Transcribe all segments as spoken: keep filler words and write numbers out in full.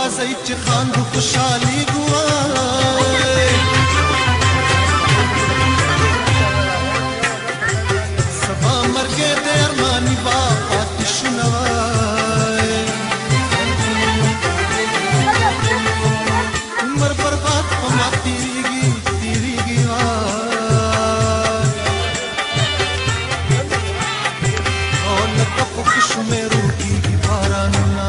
راځي چې خاندو خوشحالي ګوای سبا مرګ دې ارماني با آتش نوای عمر برباد په ما تیریږي تیریږي او لکه په خوشو مې روکېږي بارانونه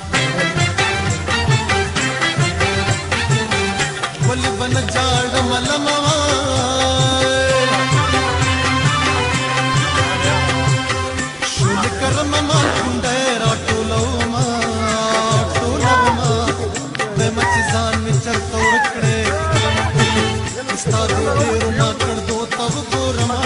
ولې به نه جاړم لموای شولې کرم ما کونډۍ راټولوما ټولوما وایم چې ځان مې چرته ورک کړې ستا د ډېرو ناکړدو ته وګورمه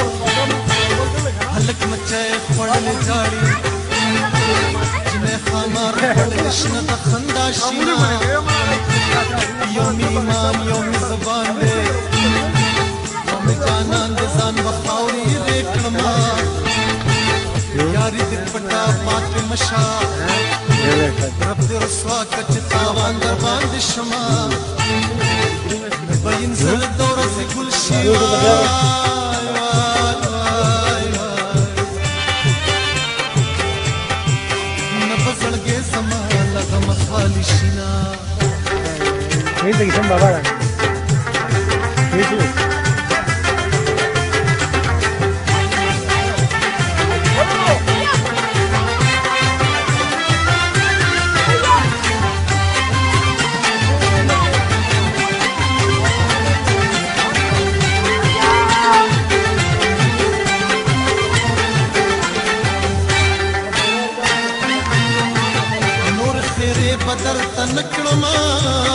هلک مچۍ خوړلې جاړي جنۍ خامار خوړلې شنه د خندا شینه یو مې ایمان یو مې زبان دی یو مې جانان د ځان به خاورې دې کړمه یاري دې پټه پاتې مشه رب دې رسوا کړه چې تاوان در باندې شمه بین زړه د ورځې ګل شي نه به زړګی زما له غمه خالي شي نه Viste que son babadas. ¿Viste? نور خیرې بدر ته نکړما